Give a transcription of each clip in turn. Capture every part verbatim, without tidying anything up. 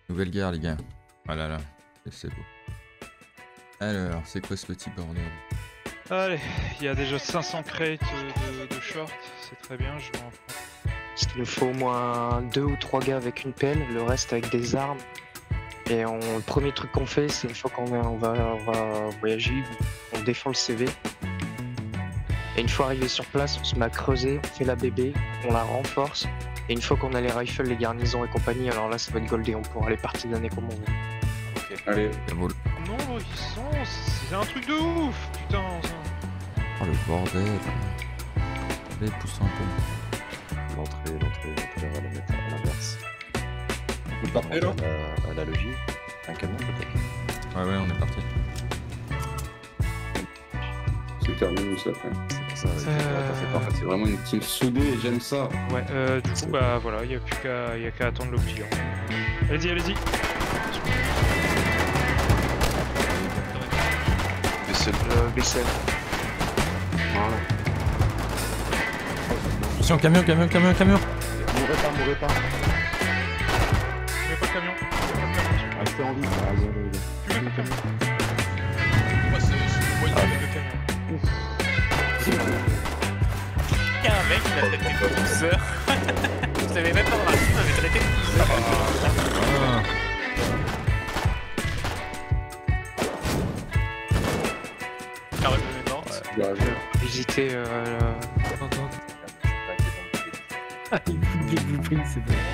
Nouvelle guerre, les gars. Ah là là, c'est beau. Alors, c'est quoi ce petit bordel? Allez, il y a déjà cinq cents crates de, de short, c'est très bien, je vais en prendre. Parce qu'il nous faut au moins deux ou trois gars avec une pelle, le reste avec des armes. Et on, le premier truc qu'on fait, c'est une fois qu'on on va, on va voyager, on défend le C V. Et une fois arrivé sur place, on se met à creuser, on fait la bébé, on la renforce. Et une fois qu'on a les rifles, les garnisons et compagnie, alors là ça va être goldé, on pourra aller partisaner comme on veut. Ok. Allez. Non, ils sont... c'est un truc de ouf, putain. Ça. Oh le bordel. Allez, pousse-toi un peu. L'entrée, l'entrée, l'entrée, on va la mettre à l'inverse. Vous partez là à, la, à la logique. Un camion peut-être. Ouais, ouais, on est parti. C'est terminé ça fait. C'est pour ça. Euh... T'as fait parfait. C'est vraiment une team soudée et j'aime ça. Ouais, euh, du coup, bah voilà, il n'y a plus qu'à y a qu'à attendre le client. Allez-y, allez-y. Le B C L. Voilà. Attention, camion, camion, camion, camion. Mourrez pas, mourrez pas. Mets pas le camion. Restez en vie. Ah, allez, allez, allez. Tu mets pas le camion. Moi, c'est c'est le moyen. Ah, le camion. Il y a un mec qui m'a traité de pousseur. Je savais même pas dans la rue, il m'avait traité de pousseur. Ah. Carré de Nantes. Ouais, Visiter euh, Ah, il fout des blueprints, c'est bon.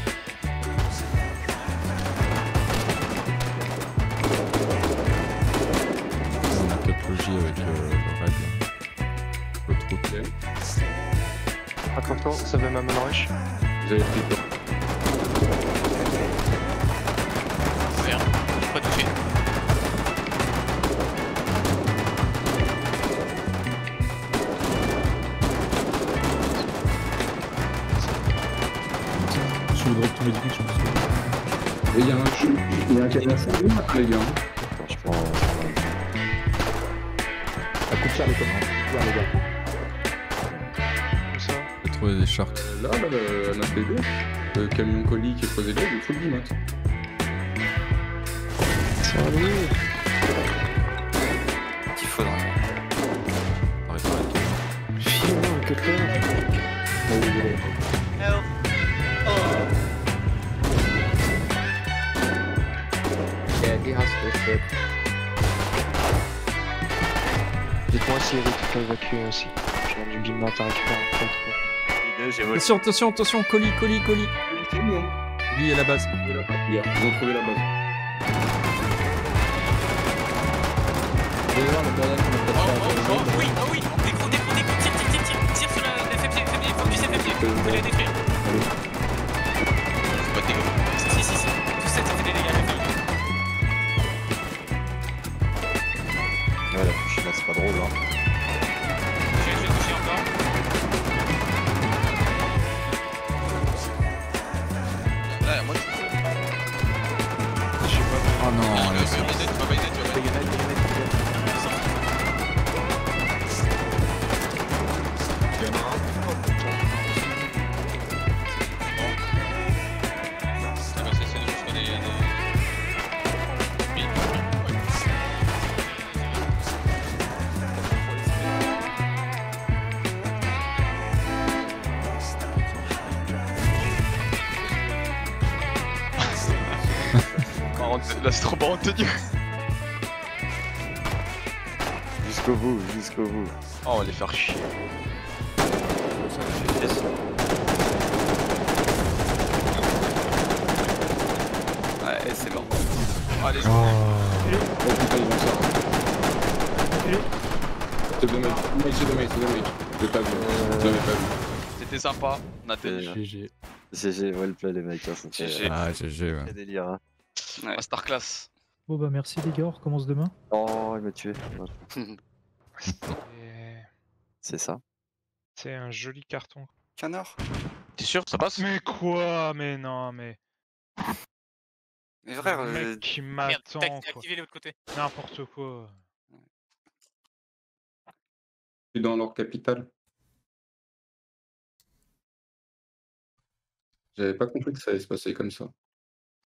On a peut-être logé avec euh, le raid. L'autre route. Attends, ça va même en rush. vous avez pris quoi? Merde, je suis pas touché. Je suis le drop tous les trucs, je pense. Et il y a un chou, il y a un camion fou, les gars. Attends, je prends. Ça coûte cher les commandes. Ouais, les gars. Comme ça. J'ai trouvé des sharks. Euh, Là, là, le- notre bébé, le camion colis qui est posé là, il est full bimat. Salut. Il faudra. Arrête, arrête. Filme-moi quelqu'un. Help. Dites-moi s'il y avait tout à évacuer aussi. J'ai du bimat à récupérer en fait. J'ai volé. Attention, attention, attention, colis, colis, colis. C'est bon. Lui à la base. Ils ont trouvé la base. Oh, oh, oh, oui, oh oui, décro, décro, décro, tire, tire, tire, tire, tire sur le F F G, F F G, focus F F G, vous pouvez les détruire. C'est pas dégueu. Si, si, si, si, tous sept, ça fait des dégâts, F F G. Ouais, la touche là, c'est pas drôle, hein. Je vais toucher encore. Là, moi, je Je sais pas. Oh non, Ah, là, tu c'est- vas baiser, tu vas baiser, tu vas baiser. Ça va cesser de jusqu'à des... des- Oui, oui, ouais. Là, c'est trop marrant de tenir. Jusqu'au bout, jusqu'au bout. Oh, on va les faire chier. Ouais, c'est bon. Allez, Oh. Oh putain, ils vont sortir. C'est dommage, c'est dommage, c'est dommage. Je l'ai pas vu, je l'avais pas vu. c'était sympa. On a tenu. Euh, G G. G G, well play les mecs, hein, c'était G G. Ah, G G, ouais. très délire. Hein. Ouais, Star Class. Bon bah merci les gars, on recommence demain. Oh, il m'a tué. Et C'est ça. c'est un joli carton. Canard. T'es sûr que ça passe? Mais quoi? Mais non, mais. Mais frère, Le mec euh, qui merde, m'attend, t'as quoi. activé l'autre côté. N'importe quoi. Je suis dans leur capitale. J'avais pas compris que ça allait se passer comme ça.